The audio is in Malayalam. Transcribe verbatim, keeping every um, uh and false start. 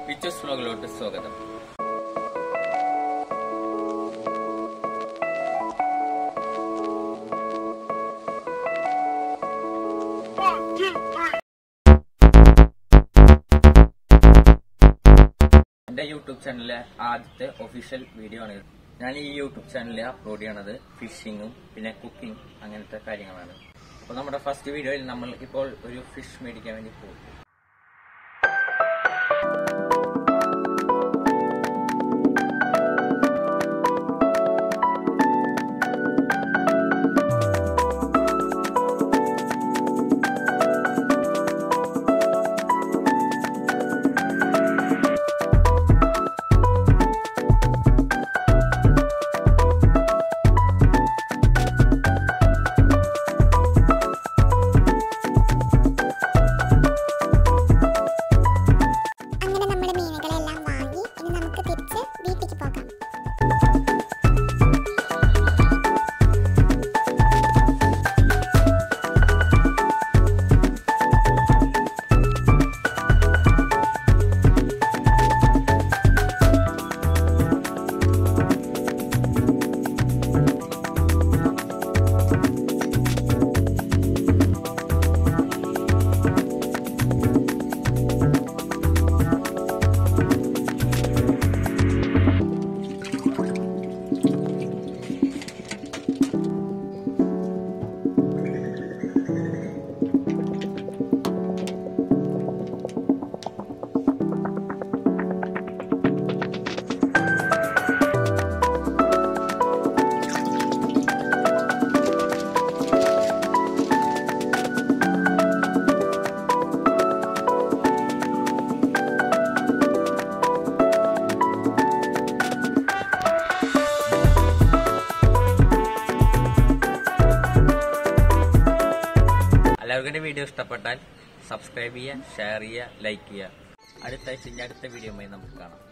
Vichu vlog സ്വാഗതം. എന്റെ യൂട്യൂബ് ചാനലിലെ ആദ്യത്തെ ഒഫീഷ്യൽ വീഡിയോ ആണ്. ഞാൻ ഈ യൂട്യൂബ് ചാനലിൽ അപ്ലോഡ് ചെയ്യണത് ഫിഷിങ്ങും പിന്നെ കുക്കിംഗ് അങ്ങനത്തെ കാര്യങ്ങളാണ്. അപ്പോൾ നമ്മുടെ ഫസ്റ്റ് വീഡിയോയിൽ നമ്മൾ ഇപ്പോൾ ഒരു ഫിഷ് മേടിക്കാൻ വേണ്ടി പോകും. എല്ലാവർക്കും വീഡിയോ ഇഷ്ടപ്പെട്ടാൽ സബ്സ്ക്രൈബ് ചെയ്യുക, ഷെയർ ചെയ്യുക, ലൈക്ക് ചെയ്യുക. അടുത്ത ആഴ്ച അടുത്ത വീഡിയോയുമായി നമുക്ക് കാണാം.